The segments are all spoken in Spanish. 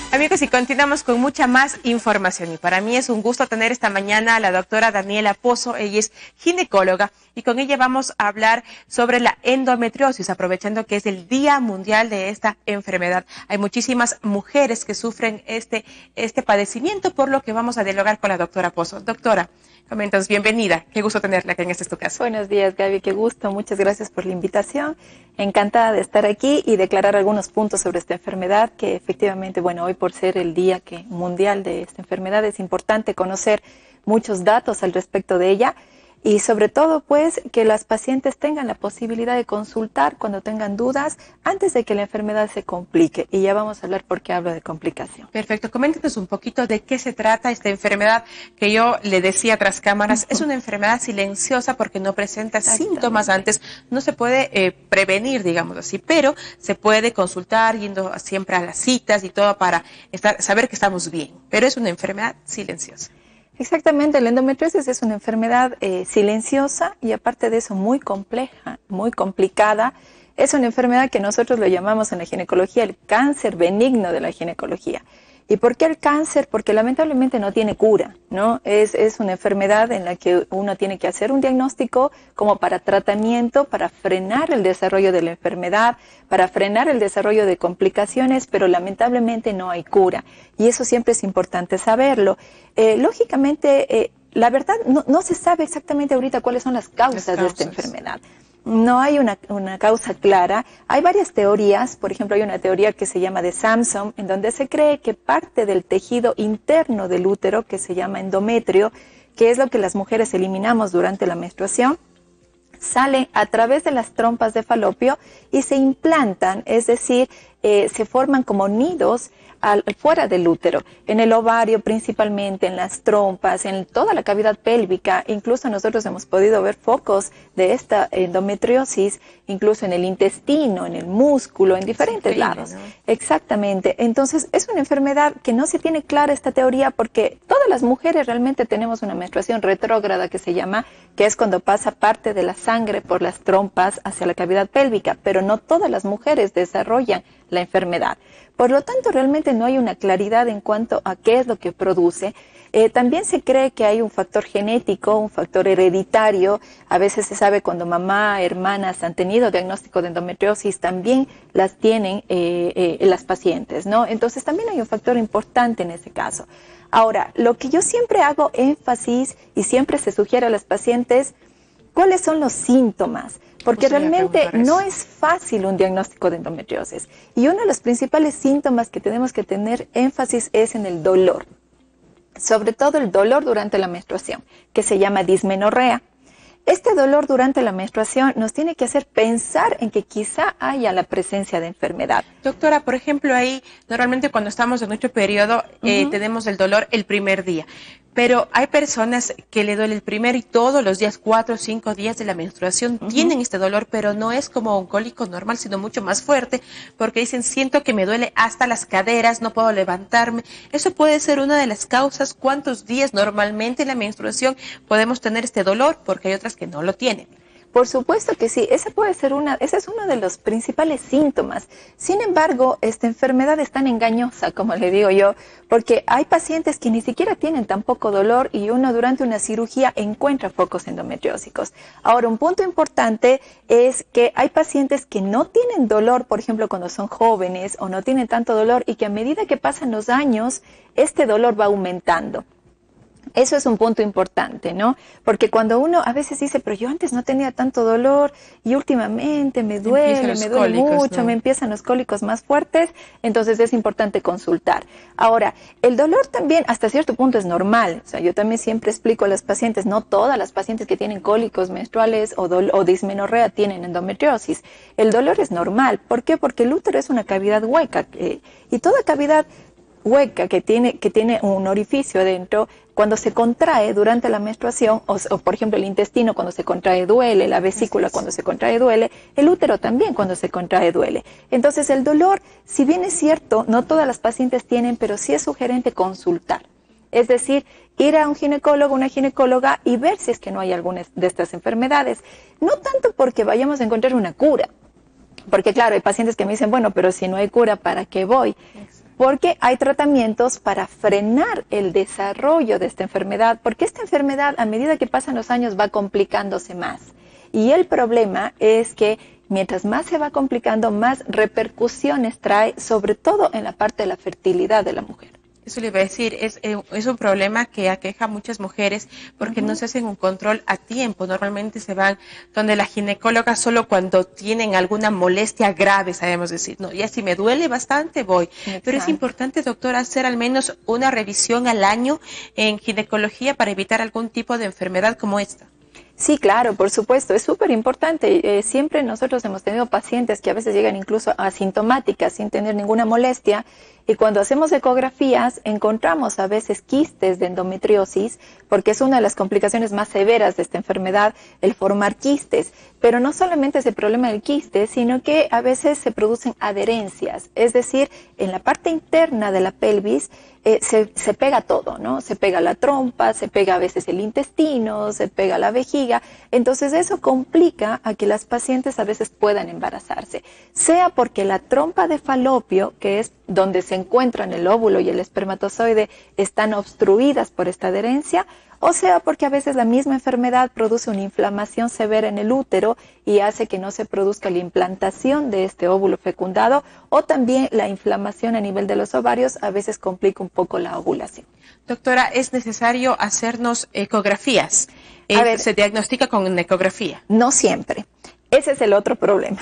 Amigos, y continuamos con mucha más información. Y para mí es un gusto tener esta mañana a la doctora Daniela Pozo. Ella es ginecóloga y con ella vamos a hablar sobre la endometriosis, aprovechando que es el Día Mundial de esta enfermedad. Hay muchísimas mujeres que sufren este padecimiento, por lo que vamos a dialogar con la doctora Pozo. Doctora, coméntanos, bienvenida. Qué gusto tenerla aquí en este tu casa. Buenos días, Gaby, qué gusto. Muchas gracias por la invitación. Encantada de estar aquí y declarar algunos puntos sobre esta enfermedad que efectivamente, bueno, hoy por ser el día mundial de esta enfermedad es importante conocer muchos datos al respecto de ella y sobre todo pues que las pacientes tengan la posibilidad de consultar cuando tengan dudas antes de que la enfermedad se complique, y ya vamos a hablar por qué hablo de complicación. Perfecto, coméntenos un poquito de qué se trata esta enfermedad que yo le decía tras cámaras. Es una enfermedad silenciosa porque no presenta síntomas antes, no se puede prevenir, digamos así, pero se puede consultar yendo siempre a las citas y todo para saber que estamos bien, pero es una enfermedad silenciosa. Exactamente, la endometriosis es una enfermedad silenciosa y aparte de eso muy compleja, muy complicada. Es una enfermedad que nosotros lo llamamos en la ginecología el cáncer benigno de la ginecología. ¿Y por qué el cáncer? Porque lamentablemente no tiene cura, ¿no? Es una enfermedad en la que uno tiene que hacer un diagnóstico como para tratamiento, para frenar el desarrollo de la enfermedad, para frenar el desarrollo de complicaciones, pero lamentablemente no hay cura. Y eso siempre es importante saberlo. Lógicamente, la verdad, no se sabe exactamente ahorita cuáles son las causas de esta enfermedad. No hay una causa clara. Hay varias teorías. Por ejemplo, hay una teoría que se llama de Sampson, en donde se cree que parte del tejido interno del útero, que se llama endometrio, que es lo que las mujeres eliminamos durante la menstruación, sale a través de las trompas de falopio y se implantan, es decir, se forman como nidos fuera del útero, en el ovario principalmente, en las trompas, en toda la cavidad pélvica. Incluso nosotros hemos podido ver focos de esta endometriosis, incluso en el intestino, en el músculo, en diferentes lados. ¿No? Exactamente. Entonces, es una enfermedad que no se tiene clara esta teoría porque todas las mujeres realmente tenemos una menstruación retrógrada que se llama, que es cuando pasa parte de la sangre por las trompas hacia la cavidad pélvica, pero no todas las mujeres desarrollan la enfermedad. Por lo tanto, realmente no hay una claridad en cuanto a qué es lo que produce. También se cree que hay un factor genético, un factor hereditario. A veces se sabe cuando mamá, hermanas han tenido diagnóstico de endometriosis, también las tienen las pacientes, ¿no? Entonces también hay un factor importante en ese caso. Ahora, lo que yo siempre hago énfasis y siempre se sugiere a las pacientes, ¿cuáles son los síntomas? Porque realmente no es fácil un diagnóstico de endometriosis. Y uno de los principales síntomas que tenemos que tener énfasis es en el dolor. Sobre todo el dolor durante la menstruación, que se llama dismenorrea. Este dolor durante la menstruación nos tiene que hacer pensar en que quizá haya la presencia de enfermedad. Doctora, por ejemplo, ahí normalmente cuando estamos en nuestro periodo tenemos el dolor el primer día, pero hay personas que le duele el primer y todos los días, 4 o 5 días de la menstruación tienen este dolor, pero no es como un cólico normal, sino mucho más fuerte, porque dicen, siento que me duele hasta las caderas, no puedo levantarme. Eso puede ser una de las causas. ¿Cuántos días normalmente en la menstruación podemos tener este dolor? Porque hay otras que no lo tienen. Por supuesto que sí, ese es uno de los principales síntomas. Sin embargo, esta enfermedad es tan engañosa, como le digo yo, porque hay pacientes que ni siquiera tienen tan poco dolor y uno durante una cirugía encuentra focos endometriósicos. Ahora, un punto importante es que hay pacientes que no tienen dolor, por ejemplo, cuando son jóvenes o no tienen tanto dolor y que a medida que pasan los años, este dolor va aumentando. Eso es un punto importante, ¿no? Porque cuando uno a veces dice, pero yo antes no tenía tanto dolor y últimamente me duele mucho, ¿no? Me empiezan los cólicos más fuertes, entonces es importante consultar. Ahora, el dolor también hasta cierto punto es normal. O sea, yo también siempre explico a las pacientes, no todas las pacientes que tienen cólicos menstruales o dismenorrea tienen endometriosis. El dolor es normal. ¿Por qué? Porque el útero es una cavidad hueca y toda cavidad hueca que tiene un orificio adentro, cuando se contrae durante la menstruación, o por ejemplo el intestino cuando se contrae duele, la vesícula cuando se contrae duele, el útero también cuando se contrae duele. Entonces el dolor, si bien es cierto, no todas las pacientes tienen, pero sí es sugerente consultar. Es decir, ir a un ginecólogo, una ginecóloga y ver si es que no hay alguna de estas enfermedades. No tanto porque vayamos a encontrar una cura, porque claro, hay pacientes que me dicen, bueno, pero si no hay cura, ¿para qué voy? porque hay tratamientos para frenar el desarrollo de esta enfermedad, porque esta enfermedad a medida que pasan los años va complicándose más. Y el problema es que mientras más se va complicando, más repercusiones trae, sobre todo en la parte de la fertilidad de la mujer. Eso le iba a decir, es un problema que aqueja a muchas mujeres porque no se hacen un control a tiempo. Normalmente se van donde la ginecóloga solo cuando tienen alguna molestia grave, sabemos decir, no, ya si me duele bastante voy. Exacto. Pero es importante, doctora, hacer al menos una revisión al año en ginecología para evitar algún tipo de enfermedad como esta. Sí, claro, por supuesto, es súper importante. Siempre nosotros hemos tenido pacientes que a veces llegan incluso asintomáticas, sin tener ninguna molestia, y cuando hacemos ecografías encontramos a veces quistes de endometriosis, porque es una de las complicaciones más severas de esta enfermedad, el formar quistes. Pero no solamente es el problema del quiste, sino que a veces se producen adherencias, es decir, en la parte interna de la pelvis se pega todo, ¿no? Se pega la trompa, se pega a veces el intestino, se pega la vejiga. Entonces eso complica a que las pacientes a veces puedan embarazarse, sea porque la trompa de falopio, que es donde se encuentran el óvulo y el espermatozoide, están obstruidas por esta adherencia, o sea porque a veces la misma enfermedad produce una inflamación severa en el útero y hace que no se produzca la implantación de este óvulo fecundado, o también la inflamación a nivel de los ovarios a veces complica un poco la ovulación. Doctora, ¿es necesario hacernos ecografías? ¿Se diagnostica con una ecografía? No siempre. Ese es el otro problema.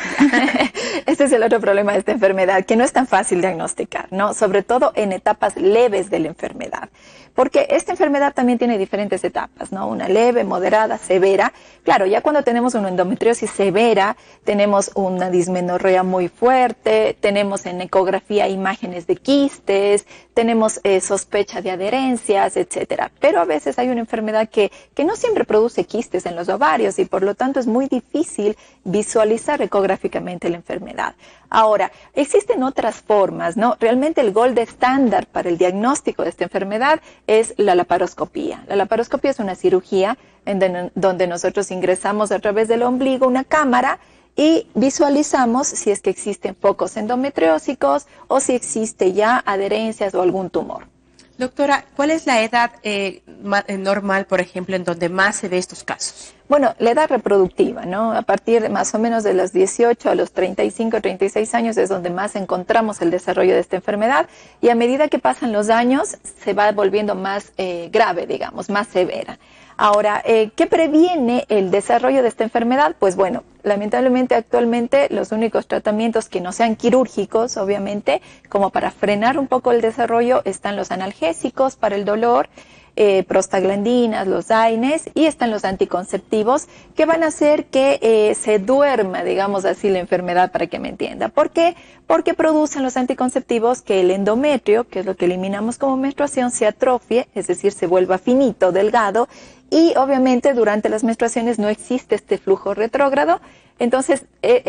Este es el otro problema de esta enfermedad, que no es tan fácil diagnosticar, ¿no? Sobre todo en etapas leves de la enfermedad. Porque esta enfermedad también tiene diferentes etapas, ¿no? Una leve, moderada, severa. Claro, ya cuando tenemos una endometriosis severa, tenemos una dismenorrea muy fuerte, tenemos en ecografía imágenes de quistes, tenemos sospecha de adherencias, etcétera. Pero a veces hay una enfermedad que no siempre produce quistes en los ovarios y por lo tanto es muy difícil visualizar ecográficamente la enfermedad. Ahora, existen otras formas, ¿no? Realmente el gold estándar para el diagnóstico de esta enfermedad es la laparoscopía. La laparoscopía es una cirugía en donde nosotros ingresamos a través del ombligo una cámara y visualizamos si es que existen focos endometriósicos o si existe ya adherencias o algún tumor. Doctora, ¿cuál es la edad normal, por ejemplo, en donde más se ve estos casos? Bueno, la edad reproductiva, ¿no? A partir de más o menos de los 18 a los 35, 36 años es donde más encontramos el desarrollo de esta enfermedad, y a medida que pasan los años se va volviendo más grave, digamos, más severa. Ahora, ¿qué previene el desarrollo de esta enfermedad? Pues bueno, lamentablemente actualmente los únicos tratamientos que no sean quirúrgicos, obviamente, como para frenar un poco el desarrollo, están los analgésicos para el dolor, prostaglandinas, los AINES, y están los anticonceptivos que van a hacer que se duerma, digamos así, la enfermedad, para que me entienda. ¿Por qué? Porque producen los anticonceptivos que el endometrio, que es lo que eliminamos como menstruación, se atrofie, es decir, se vuelva finito, delgado, y obviamente durante las menstruaciones no existe este flujo retrógrado. Entonces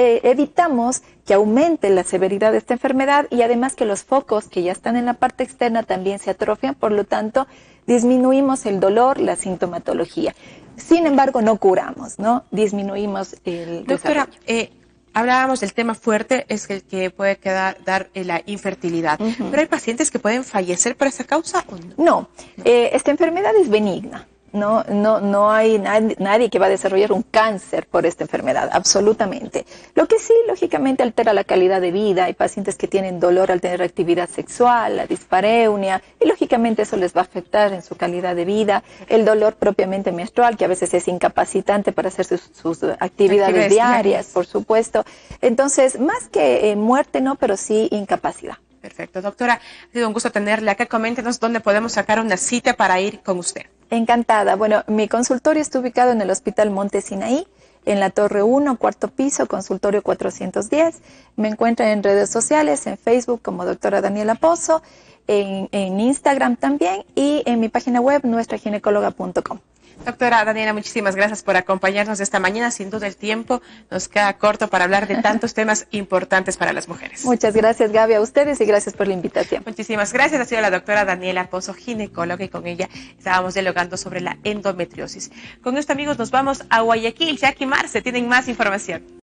evitamos que aumente la severidad de esta enfermedad, y además que los focos que ya están en la parte externa también se atrofian, por lo tanto disminuimos el dolor, la sintomatología. Sin embargo, no curamos, ¿no? Disminuimos el desarrollo. Doctora, hablábamos del tema fuerte, es el que puede dar la infertilidad. ¿Pero hay pacientes que pueden fallecer por esa causa o no? No, esta enfermedad es benigna. No hay nadie que va a desarrollar un cáncer por esta enfermedad, absolutamente. Lo que sí, lógicamente, altera la calidad de vida. Hay pacientes que tienen dolor al tener actividad sexual, la dispareunia, y lógicamente eso les va a afectar en su calidad de vida. El dolor propiamente menstrual, que a veces es incapacitante para hacer sus actividades diarias, por supuesto. Entonces, más que muerte, no, pero sí incapacidad. Perfecto, doctora, ha sido un gusto tenerle acá. Coméntenos dónde podemos sacar una cita para ir con usted. Encantada. Bueno, mi consultorio está ubicado en el Hospital Monte Sinaí, en la Torre 1, cuarto piso, consultorio 410. Me encuentran en redes sociales, en Facebook como doctora Daniela Pozo, en Instagram también, y en mi página web nuestraginecóloga.com. Doctora Daniela, muchísimas gracias por acompañarnos esta mañana. Sin duda el tiempo nos queda corto para hablar de tantos temas importantes para las mujeres. Muchas gracias, Gaby, a ustedes, y gracias por la invitación. Muchísimas gracias. Ha sido la doctora Daniela Pozo, ginecóloga, y con ella estábamos dialogando sobre la endometriosis. Con esto, amigos, nos vamos a Guayaquil. Jackie Marce tienen más información.